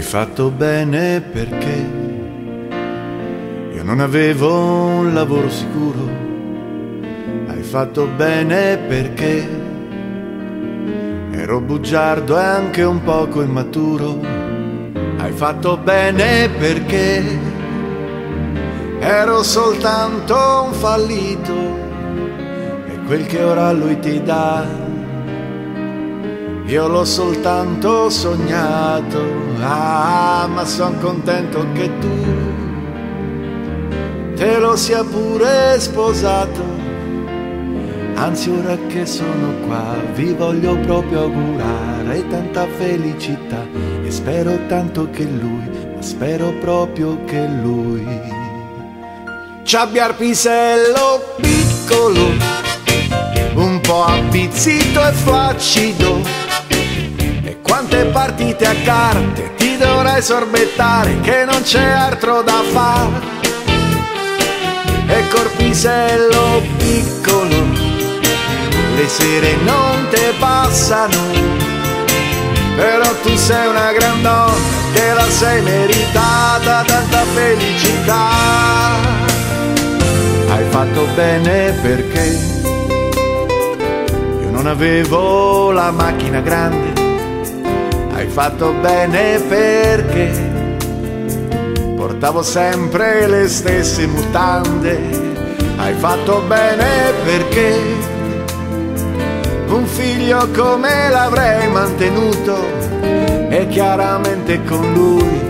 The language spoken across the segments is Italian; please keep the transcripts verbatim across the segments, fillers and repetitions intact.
fatto bene perché io non avevo un lavoro sicuro. Hai fatto bene perché ero bugiardo e anche un poco immaturo. Hai fatto bene perché ero soltanto un fallito e quel che ora lui ti dà io l'ho soltanto sognato. Ah, ma son contento che tu te lo sia pure sposato. Anzi, ora che sono qua vi voglio proprio augurare tanta felicità e spero tanto che lui, ma spero proprio che lui ci abbia il pisello piccolo, un po' abbizzito e flaccido. Quante partite a carte ti dovrai sorbettare che non c'è altro da fare. E col pisello piccolo le sere non te passano, però tu sei una gran donna, te la sei meritata tanta felicità. Hai fatto bene perché io non avevo la macchina grande. Hai fatto bene perché portavo sempre le stesse mutande. Hai fatto bene perché un figlio come l'avrei mantenuto e chiaramente con lui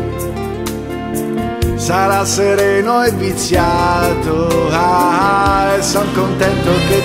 sarà sereno e viziato. Ah, e son contento che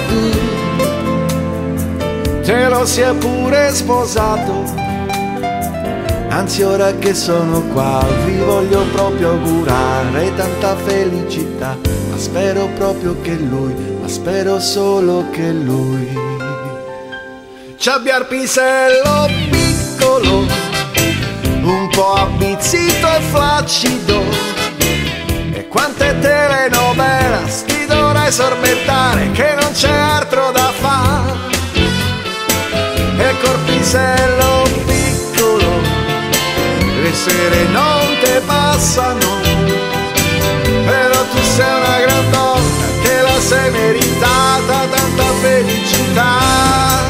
tu te lo sia pure sposato. Anzi, ora che sono qua vi voglio proprio augurare tanta felicità, ma spero proprio che lui, ma spero solo che lui ci abbia il pisello piccolo, un po' abbizzito e flaccido. E quante telenovelas ti dovrai sorbettare che non c'è altro da fare. E col pisello piccolo le sere non te passano, però tu sei una gran donna, te la sei meritata tanta felicità.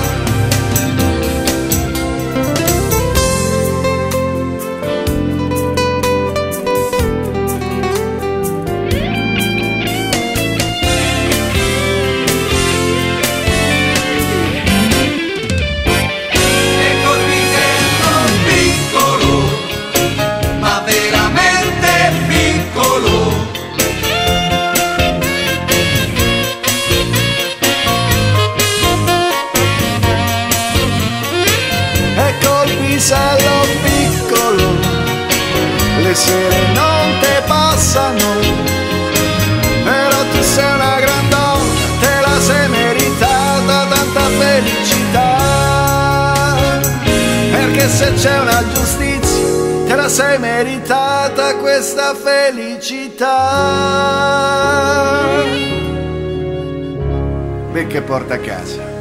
Pisello piccolo, le sere non te passano, però tu sei una gran donna, te la sei meritata tanta felicità. Perché se c'è una giustizia, te la sei meritata questa felicità. Beh, che porta a casa.